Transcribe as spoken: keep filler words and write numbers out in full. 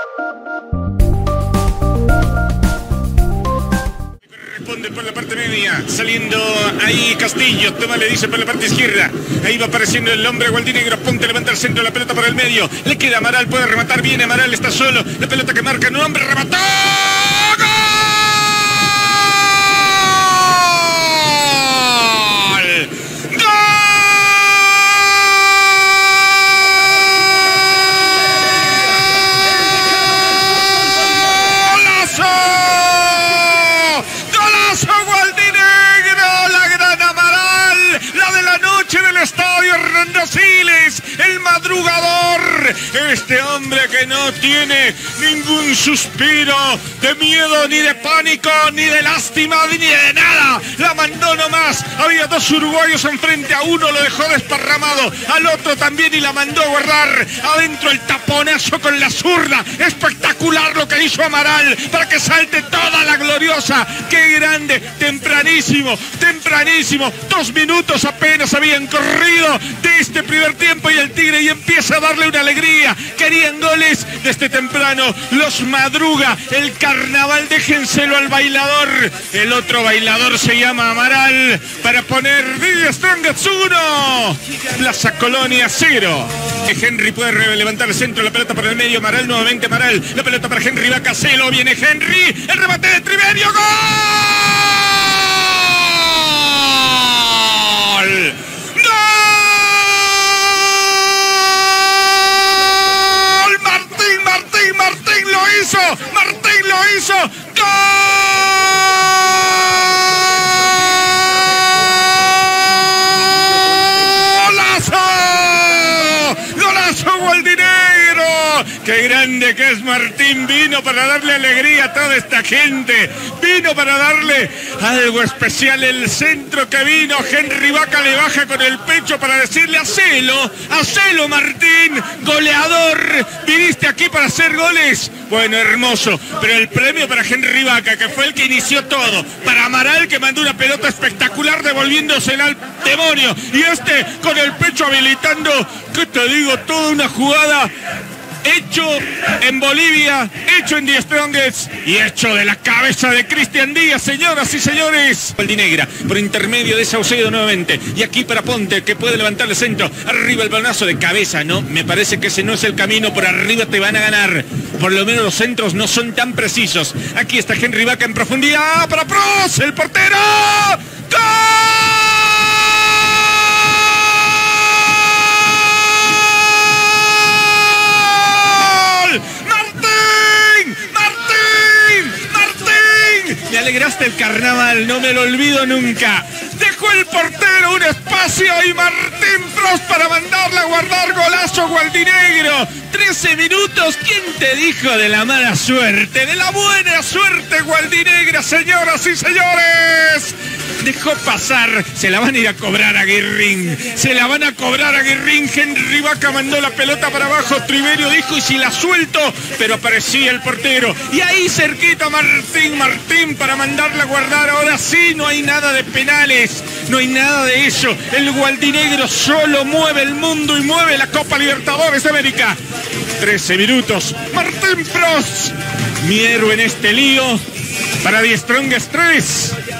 Responde por la parte media, saliendo ahí Castillo, toma, le dice por la parte izquierda, ahí va apareciendo el hombre gualdinegro, Ponte levanta el centro, la pelota por el medio, le queda Amaral, puede rematar bien, Amaral está solo, la pelota que marca, un hombre, remató, ¡gol! Estadio Hernando Siles, el madrugador, este hombre que no tiene ningún suspiro de miedo, ni de pánico, ni de lástima, ni de nada, la mandó nomás, había dos uruguayos enfrente, a uno lo dejó desparramado, al otro también y la mandó a guardar, adentro el taponazo con la zurda, espectacular lo que hizo Amaral, para que salte toda la gloriosa, qué grande, tempranísimo, tempranísimo, dos minutos apenas habían corrido de este primer tiempo y el Tigre y empieza a darle una alegría, querían goles desde temprano, los madruga el carnaval, déjenselo al bailador, el otro bailador se llama Amaral, para poner The Strongest uno, Plaza Colonia cero. Henry puede levantar el centro, la pelota por el medio, Amaral nuevamente, Amaral, la pelota para Henry Bacaselo, viene Henry, el remate de Triverio, ¡gol! Martín lo hizo, ¡golazo! ¡Golazo gualdinegro! ¡Qué grande que es Martín! Vino para darle alegría a toda esta gente, vino para darle algo especial, el centro que vino, Henry Vaca le baja con el pecho para decirle, hacelo, hacelo Martín, goleador, viniste aquí para hacer goles. Bueno, hermoso, pero el premio para Henry Vaca, que fue el que inició todo, para Amaral, que mandó una pelota espectacular devolviéndosela al demonio, y este con el pecho habilitando, ¿qué te digo? Toda una jugada hecho en Bolivia, hecho en The Strongest y hecho de la cabeza de Cristian Díaz, señoras y señores. Gualdinegra por intermedio de Saucedo nuevamente, y aquí para Ponte, que puede levantar el centro, arriba el balonazo de cabeza, no, me parece que ese no es el camino, por arriba te van a ganar, por lo menos los centros no son tan precisos. Aquí está Henry Vaca en profundidad para Pros, el portero, ¡gol! Me alegraste el carnaval, no me lo olvido nunca. Dejó el portero un espacio y Martín Prost para mandarla a guardar, golazo gualdinegro. trece minutos, ¿quién te dijo de la mala suerte? De la buena suerte gualdinegra, señoras y señores. Dejó pasar, se la van a ir a cobrar a Guirrín, se la van a cobrar a Guirrín. Henry Vaca mandó la pelota para abajo, Triverio dijo, y si la suelto, pero aparecía el portero, y ahí cerquita Martín, Martín para mandarla a guardar. Ahora sí, no hay nada de penales, no hay nada de eso, el gualdinegro solo mueve el mundo y mueve la Copa Libertadores de América. trece minutos, Martín Prost, mi héroe en este lío, para The Strongest tres.